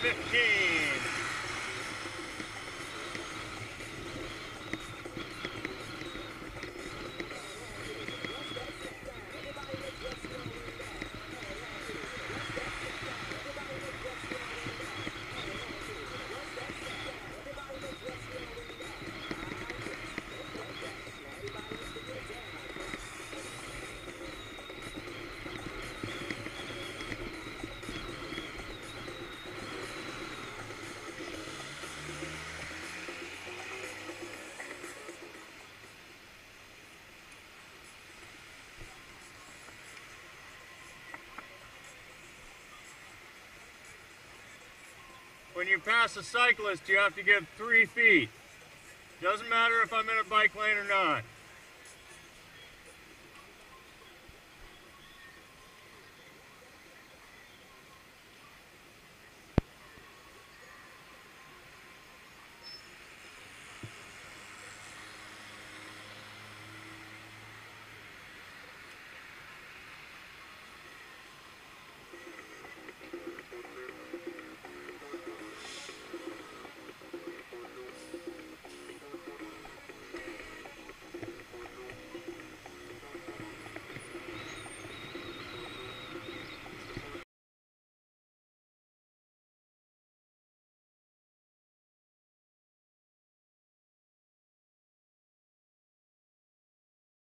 15. When you pass a cyclist, you have to give 3 feet. Doesn't matter if I'm in a bike lane or not.